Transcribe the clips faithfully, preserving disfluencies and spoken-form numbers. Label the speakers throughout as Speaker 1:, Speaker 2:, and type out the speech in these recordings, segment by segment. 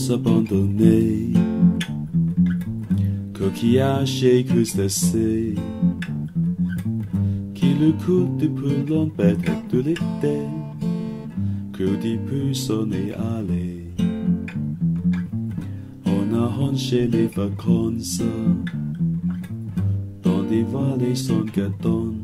Speaker 1: L'os abandonné, coquillage et crustacés, qui le coûte depuis l'embête de l'été, que dit plus sonner aller. On a rangé les vacances dans des vallées sans gâton.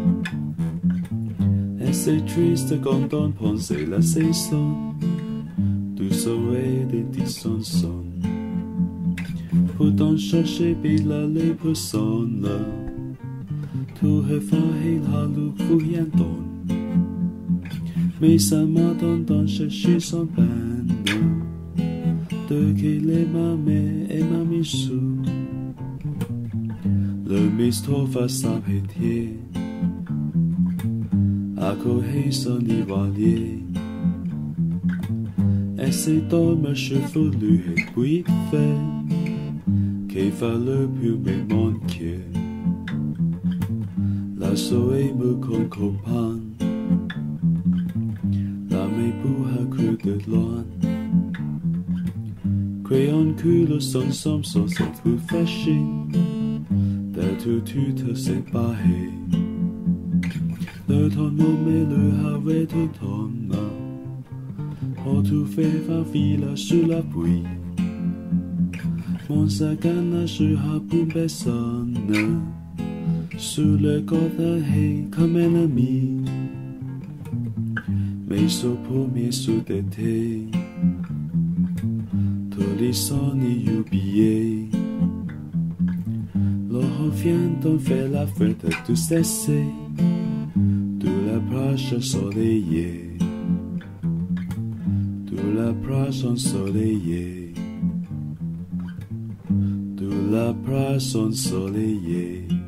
Speaker 1: Et c'est triste quand on pense la saison du soleil des dissonants. Pourtant chercher pile les personnes, tout refait la loupe fouillant. Mais ça m'attend d'en chercher son peine, de qu'il est ma mère et ma missou. Le mistral va s'arrêter, à courir son nivalier. Et c'est dans ma chevelu et puis fait, qu'il va le plus me manquer. La soleil me concompanne, la méboue a cru de loin. Crayon que le son somme sans cette plus fâché, d'être tu te séparer. Le ton nommé le havait de ton main, oh tu fais va villa sur la pluie. Mon sac à nage a pour personne, sous le corps d'un hay comme ennemi. Mais ce premier sous d'été, tous les sons y oubliés. Le revient d'en faire la fête de cesser, de la plage ensoleillée, de la plage ensoleillée, de la plage ensoleillée.